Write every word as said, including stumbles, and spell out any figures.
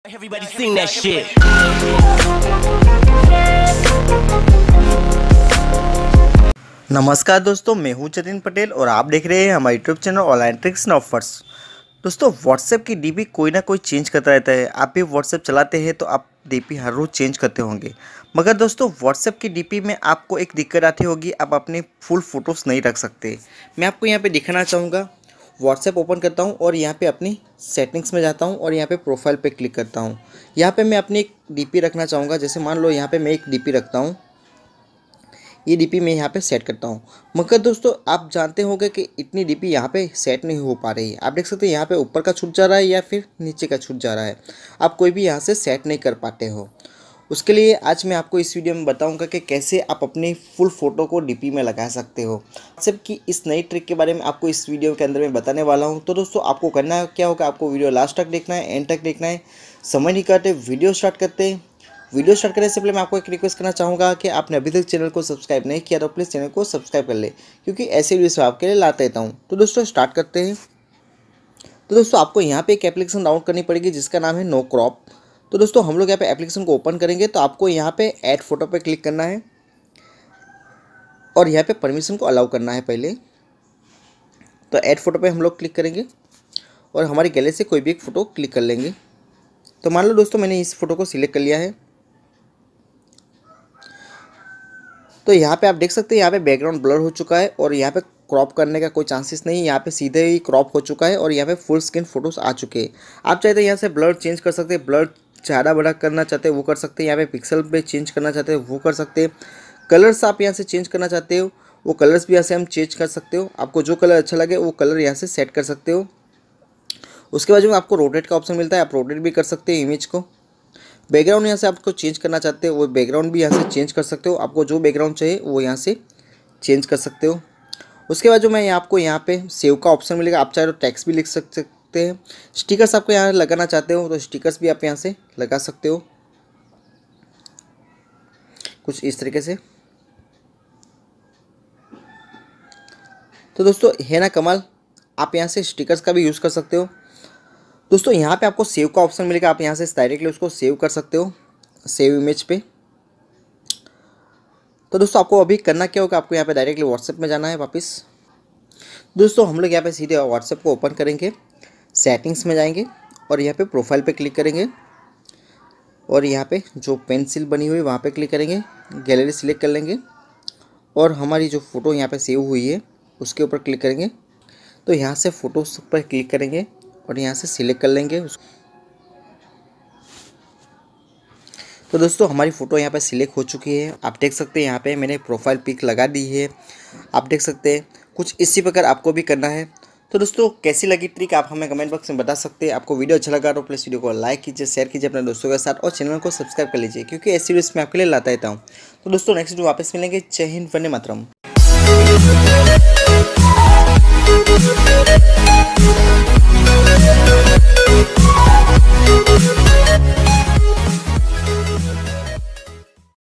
Everybody sing that shit. नमस्कार दोस्तों, मैं हूं जतिन पटेल और आप देख रहे हैं हमारे YouTube channel online tricks and offers. दोस्तों, व्हाट्सएप की डीपी कोई ना कोई चेंज करता रहता है। आप भी व्हाट्सएप चलाते हैं तो आप डीपी हर रोज़ चेंज करते होंगे, मगर दोस्तों व्हाट्सएप की डीपी में आपको एक दिक्कत आती होगी, आप अपनी फुल फ़ोटोज़ नहीं रख सकते। मैं आपको यहाँ पर दिखाना चाहूँगा। व्हाट्सएप ओपन करता हूँ और यहाँ पे अपनी सेटिंग्स में जाता हूँ और यहाँ पे प्रोफाइल पे क्लिक करता हूँ। यहाँ पे मैं अपनी एक डीपी रखना चाहूँगा। जैसे मान लो यहाँ पे मैं एक डीपी रखता हूँ, ये डीपी मैं यहाँ पे सेट करता हूँ। मगर दोस्तों आप जानते होंगे कि इतनी डीपी यहाँ पे सेट नहीं हो पा रही है। आप देख सकते हैं यहाँ पे ऊपर का छूट जा रहा है या फिर नीचे का छूट जा रहा है। आप कोई भी यहाँ से सेट नहीं कर पाते हो। उसके लिए आज मैं आपको इस वीडियो में बताऊंगा कि कैसे आप अपनी फुल फ़ोटो को डीपी में लगा सकते हो। व्हाट्सएप की इस नई ट्रिक के बारे में आपको इस वीडियो के अंदर मैं बताने वाला हूं। तो दोस्तों आपको करना क्या होगा, आपको वीडियो लास्ट तक देखना है, एंड तक देखना है। समय नहीं करते, वीडियो स्टार्ट करते हैं। वीडियो स्टार्ट करने से पहले मैं आपको एक रिक्वेस्ट करना चाहूँगा कि आपने अभी तक चैनल को सब्सक्राइब नहीं किया तो प्लीज़ चैनल को सब्सक्राइब कर ले, क्योंकि ऐसे वीडियोस आपके लिए लाता रहता हूँ। तो दोस्तों स्टार्ट करते हैं। तो दोस्तों आपको यहाँ पे एक एप्लीकेशन डाउनलोड करनी पड़ेगी जिसका नाम है नो क्रॉप। तो दोस्तों हम लोग यहाँ पे एप्लीकेशन को ओपन करेंगे तो आपको यहाँ पे ऐड फोटो पे क्लिक करना है और यहाँ पे परमिशन को अलाउ करना है पहले। तो ऐड फोटो पे हम लोग क्लिक करेंगे और हमारी गैलरी से कोई भी एक फ़ोटो क्लिक कर लेंगे। तो मान लो दोस्तों मैंने इस फोटो को सिलेक्ट कर लिया है। तो यहाँ पे आप देख सकते हैं यहाँ पे बैकग्राउंड ब्लर हो चुका है और यहाँ पे क्रॉप करने का कोई चांसेस नहीं है। यहाँ पे सीधे ही क्रॉप हो चुका है और यहाँ पे फुल स्क्रीन फोटोज़ आ चुके हैं। आप चाहते हैं यहाँ से ब्लर चेंज कर सकते हैं, ब्लर ज़्यादा बड़ा करना चाहते हैं वो कर सकते हैं। यहाँ पे पिक्सल पे चेंज करना चाहते हैं वो कर सकते हैं। कलर्स आप यहाँ से चेंज करना चाहते हो वो कलर्स भी यहाँ से हम चेंज कर सकते हो। आपको जो कलर अच्छा लगे वो कलर यहाँ से सेट कर सकते हो। उसके बाद जो आपको रोटेट का ऑप्शन मिलता है, आप रोटेट भी कर सकते हो इमेज को। बैकग्राउंड यहाँ से आपको चेंज करना चाहते हो वो बैकग्राउंड भी यहाँ से चेंज कर सकते हो। आपको जो बैकग्राउंड चाहिए वो यहाँ से चेंज कर सकते हो। उसके बाद जो मैं आपको यहाँ पे सेव का ऑप्शन मिलेगा। आप चाहे तो टेक्स्ट भी लिख सकते हैं। स्टिकर्स आपको यहाँ लगाना चाहते हो तो स्टिकर्स भी आप यहाँ से लगा सकते हो, कुछ इस तरीके से। तो दोस्तों है ना कमाल, आप यहाँ से स्टिकर्स का भी यूज़ कर सकते हो। दोस्तों यहाँ पे आपको सेव का ऑप्शन मिलेगा, आप यहाँ से डायरेक्टली उसको सेव कर सकते हो, सेव इमेज पे। तो दोस्तों आपको अभी करना क्या होगा, आपको यहाँ पे डायरेक्टली व्हाट्सएप में जाना है वापस। दोस्तों हम लोग यहाँ पे सीधे व्हाट्सएप को ओपन करेंगे, सेटिंग्स में जाएंगे और यहाँ पे प्रोफाइल पे क्लिक करेंगे और यहाँ पे जो पेंसिल बनी हुई है वहाँ पे क्लिक करेंगे, गैलरी सिलेक्ट कर लेंगे और हमारी जो फ़ोटो यहाँ पे सेव हुई है उसके ऊपर क्लिक करेंगे। तो यहाँ से फ़ोटोज़ पर क्लिक करेंगे और यहाँ से सिलेक्ट कर लेंगे उसको। तो दोस्तों हमारी फ़ोटो यहाँ पे सिलेक्ट हो चुकी है। आप देख सकते हैं यहाँ पे मैंने प्रोफाइल पिक लगा दी है। आप देख सकते हैं कुछ इसी प्रकार आपको भी करना है। तो दोस्तों कैसी लगी ट्रिक आप हमें कमेंट बॉक्स में बता सकते हैं। आपको वीडियो अच्छा लगा तो प्लीज़ वीडियो को लाइक कीजिए, शेयर कीजिए अपने दोस्तों के साथ और चैनल को सब्सक्राइब कर लीजिए, क्योंकि ऐसी वीडियोस मैं आपके लिए लाता रहता हूँ। तो दोस्तों नेक्स्ट वीडियो वापस मिलेंगे। जय हिंद, वंदे मातरम।